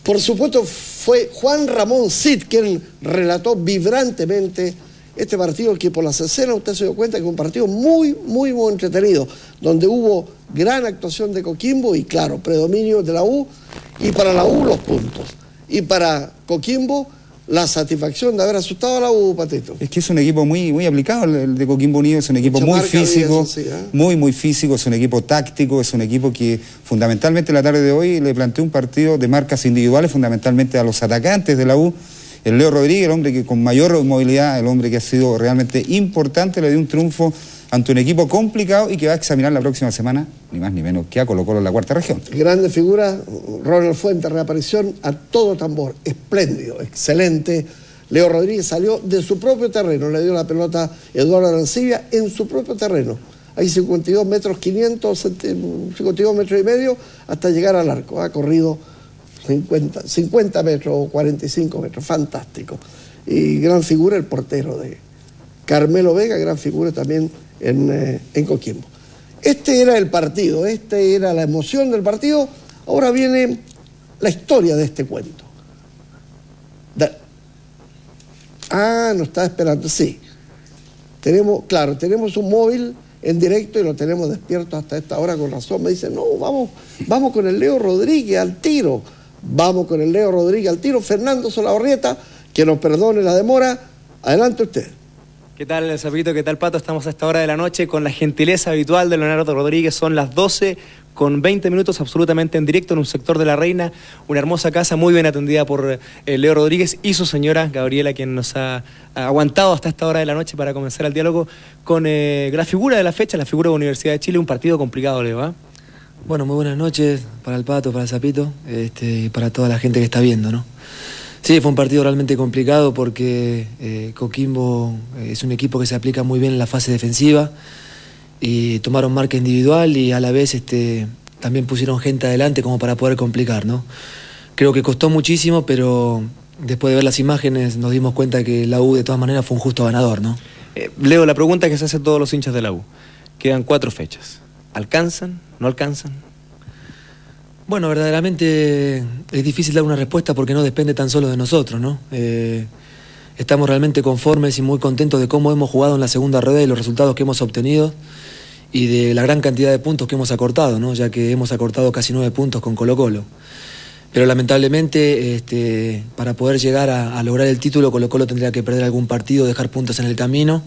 Por supuesto, fue Juan Ramón Cid quien relató vibrantemente este partido, que por las escenas usted se dio cuenta que fue un partido muy entretenido, donde hubo gran actuación de Coquimbo y, claro, predominio de la U, y para la U los puntos. Y para Coquimbo, la satisfacción de haber asustado a la U, Patito. Es que es un equipo muy aplicado, el de Coquimbo Unido, es un equipo muy físico, muy físico, es un equipo táctico, es un equipo que fundamentalmente la tarde de hoy le planteó un partido de marcas individuales, fundamentalmente a los atacantes de la U. El Leo Rodríguez, el hombre que con mayor movilidad, el hombre que ha sido realmente importante, le dio un triunfo ante un equipo complicado y que va a examinar la próxima semana, ni más ni menos que a Colo-Colo en la cuarta región. Grande figura, Ronald Fuentes, reaparición a todo tambor, espléndido, excelente. Leo Rodríguez salió de su propio terreno, le dio la pelota a Eduardo Arancibia en su propio terreno. Hay 52 metros 500, 52 metros y medio hasta llegar al arco. Ha corrido 50 metros o 45 metros, fantástico. Y gran figura el portero de Carmelo Vega, gran figura también en Coquimbo. Este era el partido, esta era la emoción del partido. Ahora viene la historia de este cuento. Nos está esperando, sí. Tenemos un móvil en directo y lo tenemos despierto hasta esta hora, con razón. Me dice, no, vamos con el Leo Rodríguez al tiro. Vamos con el Leo Rodríguez al tiro. Fernando Solabarrieta, que nos perdone la demora. Adelante usted. ¿Qué tal, Zapito? ¿Qué tal, Pato? Estamos a esta hora de la noche con la gentileza habitual de Leonardo Rodríguez. Son las 12:20, absolutamente en directo en un sector de La Reina. Una hermosa casa muy bien atendida por Leo Rodríguez y su señora Gabriela, quien nos ha aguantado hasta esta hora de la noche para comenzar el diálogo con la figura de la fecha, la figura de Universidad de Chile. Un partido complicado, Leo, ¿eh? Bueno, muy buenas noches para el Pato, para el Zapito, y para toda la gente que está viendo, ¿no? Sí, fue un partido realmente complicado porque Coquimbo es un equipo que se aplica muy bien en la fase defensiva y tomaron marca individual y a la vez también pusieron gente adelante como para poder complicar, ¿no? Creo que costó muchísimo, pero después de ver las imágenes nos dimos cuenta que la U de todas maneras fue un justo ganador, ¿no? Leo, la pregunta que se hace a todos los hinchas de la U. Quedan 4 fechas. ¿Alcanzan? ¿No alcanzan? Bueno, verdaderamente es difícil dar una respuesta porque no depende tan solo de nosotros, ¿no? Estamos realmente conformes y muy contentos de cómo hemos jugado en la segunda rueda y los resultados que hemos obtenido y de la gran cantidad de puntos que hemos acortado, ¿no? Ya que hemos acortado casi 9 puntos con Colo-Colo. Pero lamentablemente, para poder llegar a lograr el título, Colo-Colo tendría que perder algún partido, dejar puntos en el camino.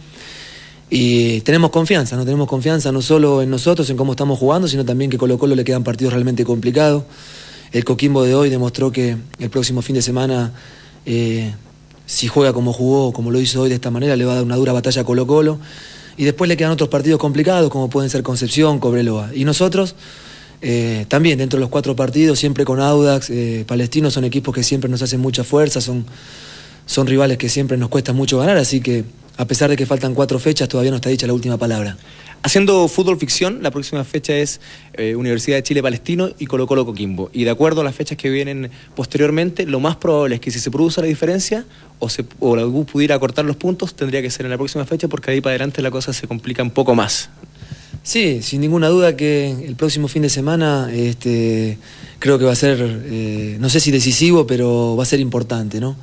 Y tenemos confianza, ¿no? Tenemos confianza no solo en nosotros, en cómo estamos jugando, sino también que Colo-Colo le quedan partidos realmente complicados. El Coquimbo de hoy demostró que el próximo fin de semana, si juega como jugó, como lo hizo hoy de esta manera, le va a dar una dura batalla a Colo-Colo. Y después le quedan otros partidos complicados, como pueden ser Concepción, Cobreloa. Y nosotros, también dentro de los 4 partidos, siempre con Audax, Palestino, son equipos que siempre nos hacen mucha fuerza, son rivales que siempre nos cuesta mucho ganar, así que a pesar de que faltan 4 fechas, todavía no está dicha la última palabra. Haciendo fútbol ficción, la próxima fecha es Universidad de Chile Palestino y Colo-Colo Coquimbo. Y de acuerdo a las fechas que vienen posteriormente, lo más probable es que si se produce la diferencia o la U pudiera acortar los puntos, tendría que ser en la próxima fecha, porque ahí para adelante la cosa se complica un poco más. Sí, sin ninguna duda que el próximo fin de semana creo que va a ser, no sé si decisivo, pero va a ser importante, ¿no?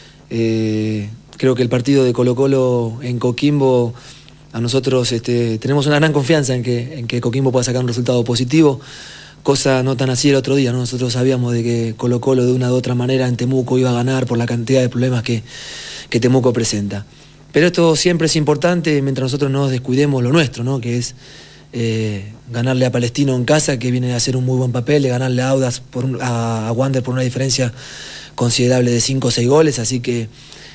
Creo que el partido de Colo-Colo en Coquimbo, a nosotros tenemos una gran confianza en que Coquimbo pueda sacar un resultado positivo, cosa no tan así el otro día, ¿no? Nosotros sabíamos de que Colo-Colo de una u otra manera en Temuco iba a ganar por la cantidad de problemas que Temuco presenta. Pero esto siempre es importante mientras nosotros no nos descuidemos lo nuestro, ¿no? Que es ganarle a Palestino en casa, que viene a hacer un muy buen papel, de ganarle a Audax, a Wander por una diferencia considerable de 5 o 6 goles, así que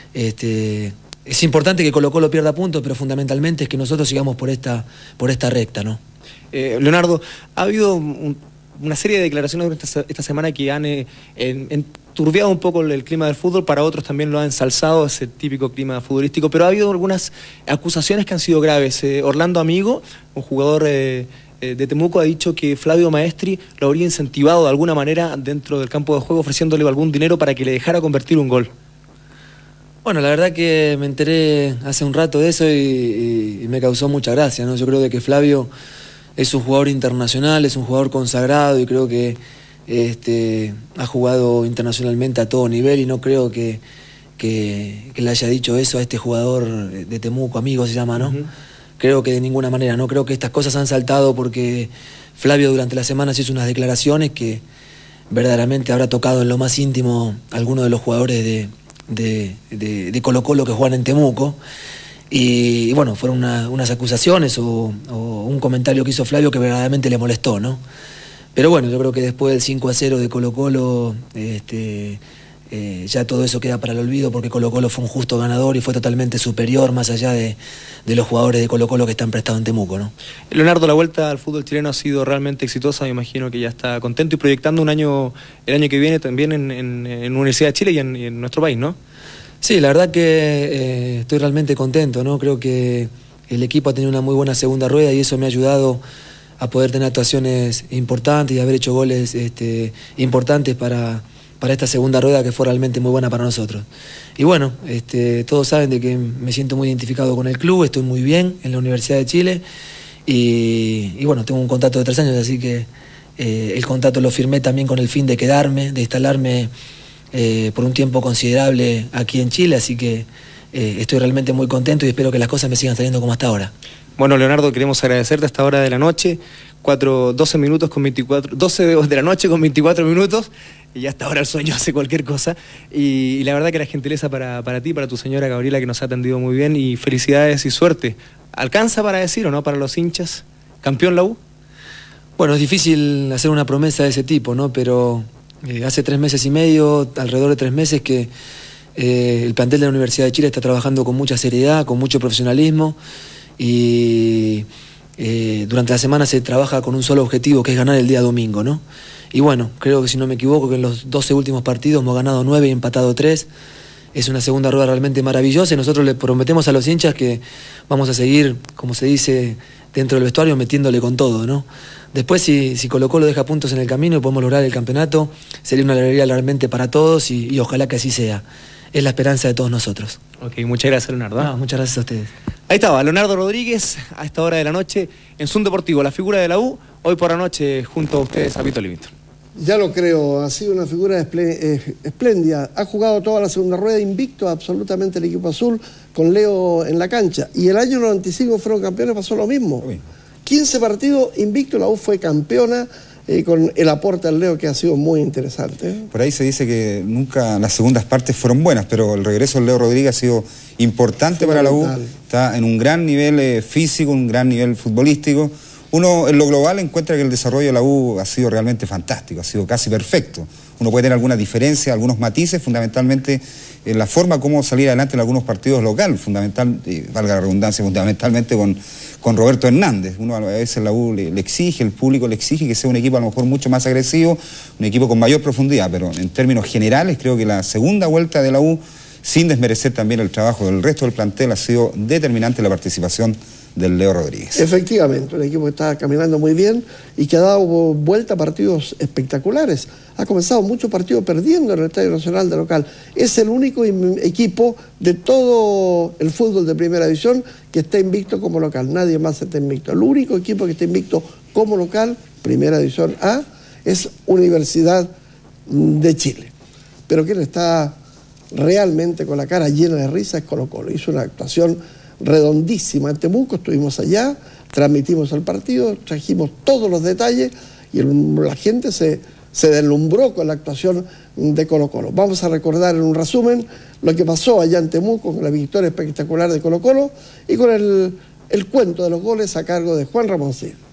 es importante que Colo-Colo pierda puntos, pero fundamentalmente es que nosotros sigamos por esta recta, ¿no? Leonardo, ha habido una serie de declaraciones durante esta semana que han enturbiado un poco el clima del fútbol, para otros también lo han ensalzado, ese típico clima futbolístico, pero ha habido algunas acusaciones que han sido graves. Orlando Amigo, un jugador de Temuco, ha dicho que Flavio Maestri lo habría incentivado de alguna manera dentro del campo de juego, ofreciéndole algún dinero para que le dejara convertir un gol. Bueno, la verdad que me enteré hace un rato de eso y me causó mucha gracia, ¿no? Yo creo de que Flavio es un jugador internacional, es un jugador consagrado y creo que ha jugado internacionalmente a todo nivel y no creo que le haya dicho eso a este jugador de Temuco, amigo se llama, ¿no? Creo que de ninguna manera, no creo que estas cosas han saltado porque Flavio durante la semana se hizo unas declaraciones que verdaderamente habrá tocado en lo más íntimo a alguno de los jugadores de Colo-Colo que juegan en Temuco. Y bueno, fueron unas acusaciones o un comentario que hizo Flavio que verdaderamente le molestó, ¿no? Pero bueno, yo creo que después del 5-0 de Colo-Colo, ya todo eso queda para el olvido porque Colo-Colo fue un justo ganador y fue totalmente superior más allá de los jugadores de Colo-Colo que están prestados en Temuco, ¿no? Leonardo, la vuelta al fútbol chileno ha sido realmente exitosa, me imagino que ya está contento y proyectando el año que viene también en Universidad de Chile y en nuestro país, ¿no? Sí, la verdad que estoy realmente contento, ¿no? Creo que el equipo ha tenido una muy buena segunda rueda y eso me ha ayudado a poder tener actuaciones importantes y haber hecho goles importantes para esta segunda rueda que fue realmente muy buena para nosotros. Y bueno, todos saben de que me siento muy identificado con el club, estoy muy bien en la Universidad de Chile y bueno, tengo un contrato de 3 años, así que el contrato lo firmé también con el fin de quedarme, de instalarme por un tiempo considerable aquí en Chile, así que estoy realmente muy contento y espero que las cosas me sigan saliendo como hasta ahora. Bueno, Leonardo, queremos agradecerte a esta hora de la noche, 12 de la noche con 24 minutos, y hasta ahora el sueño hace cualquier cosa, y la verdad que la gentileza para ti, para tu señora Gabriela, que nos ha atendido muy bien, y felicidades y suerte. ¿Alcanza para decir o no para los hinchas? ¿Campeón la U? Bueno, es difícil hacer una promesa de ese tipo, ¿no? Pero hace 3 meses y medio, alrededor de 3 meses que el plantel de la Universidad de Chile está trabajando con mucha seriedad, con mucho profesionalismo y durante la semana se trabaja con un solo objetivo, que es ganar el día domingo, ¿no? Y bueno, creo que si no me equivoco que en los 12 últimos partidos hemos ganado 9 y empatado 3. Es una segunda rueda realmente maravillosa y nosotros le prometemos a los hinchas que vamos a seguir, como se dice dentro del vestuario, metiéndole con todo, ¿no? Después, si Colo-Colo deja puntos en el camino y podemos lograr el campeonato, sería una alegría realmente para todos y ojalá que así sea. Es la esperanza de todos nosotros. Ok, muchas gracias, Leonardo. No, muchas gracias a ustedes. Ahí estaba, Leonardo Rodríguez, a esta hora de la noche, en Zoom Deportivo, la figura de la U, hoy por la noche, junto a ustedes, a Vito Livington. Ya lo creo, ha sido una figura espléndida. Ha jugado toda la segunda rueda invicto absolutamente el equipo azul, con Leo en la cancha. Y el año 95 fueron campeones, pasó lo mismo. 15 partidos invicto, la U fue campeona con el aporte al Leo que ha sido muy interesante. Por ahí se dice que nunca las segundas partes fueron buenas, pero el regreso del Leo Rodríguez ha sido importante para la U. Está en un gran nivel físico, un gran nivel futbolístico. Uno en lo global encuentra que el desarrollo de la U ha sido realmente fantástico, ha sido casi perfecto. Uno puede tener algunas diferencias, algunos matices, fundamentalmente en la forma como salir adelante en algunos partidos locales, valga la redundancia, fundamentalmente con Roberto Hernández. Uno a veces la U le exige, el público le exige que sea un equipo a lo mejor mucho más agresivo, un equipo con mayor profundidad, pero en términos generales creo que la segunda vuelta de la U, sin desmerecer también el trabajo del resto del plantel, ha sido determinante la participación del Leo Rodríguez. Efectivamente, un equipo que está caminando muy bien y que ha dado vuelta a partidos espectaculares. Ha comenzado muchos partidos perdiendo en el Estadio Nacional de local. Es el único equipo de todo el fútbol de primera división que está invicto como local. Nadie más está invicto. El único equipo que está invicto como local, primera división A, es Universidad de Chile. Pero quien está realmente con la cara llena de risa es Colo-Colo. Hizo una actuación redondísima en Temuco, estuvimos allá, transmitimos el partido, trajimos todos los detalles y la gente se deslumbró con la actuación de Colo-Colo. Vamos a recordar en un resumen lo que pasó allá en Temuco con la victoria espectacular de Colo-Colo y con el cuento de los goles a cargo de Juan Ramoncín.